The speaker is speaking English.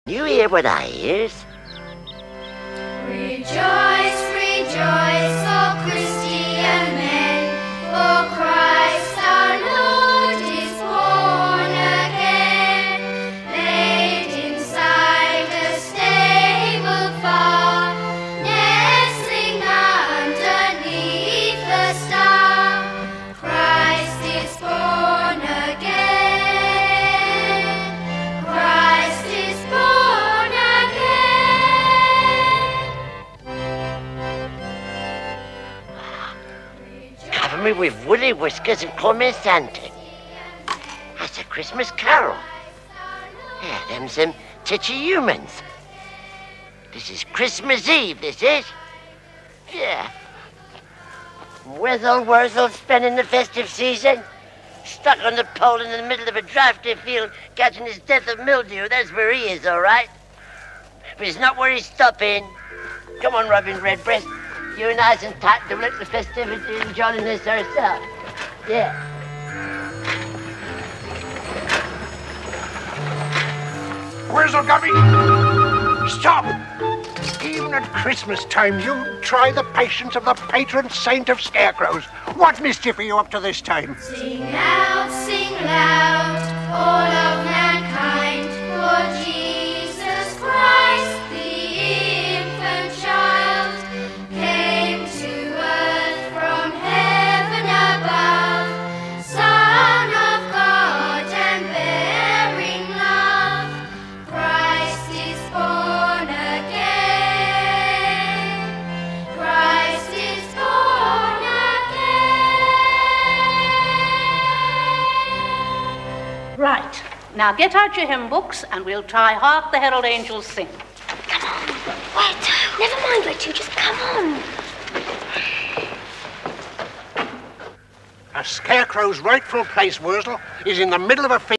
You hear what I hears? Rejoice, rejoice, all Christian men, for Christ our Lord is born again. Laid inside a stable far, nestling underneath the star, Christ is born again. Christ is born again. Cover me with woolly whiskers and call me Santa. That's a Christmas carol. Yeah, them's them titchy humans. This is Christmas Eve, this is. Yeah. Where's old Worzel spending the festive season? Stuck on the pole in the middle of a drafty field, catching his death of mildew. That's where he is, all right. But it's not where he's stopping. Come on, Robin Redbreast. You and I and Tat to let the festivity and jolliness ourselves. Yeah. Worzel Gummidge! Stop! Even at Christmas time, you try the patience of the patron saint of scarecrows. What mischief are you up to this time? Sing loud, all of mankind, for Jesus Christ, the infant child, came to earth from heaven above, Son of God and bearing love. Christ is born again. Christ is born again. Right. Now get out your hymn books and we'll try Hark the Herald Angels Sing. Come on. Wait, never mind, wait, you just come on. A scarecrow's rightful place, Worzel, is in the middle of a field.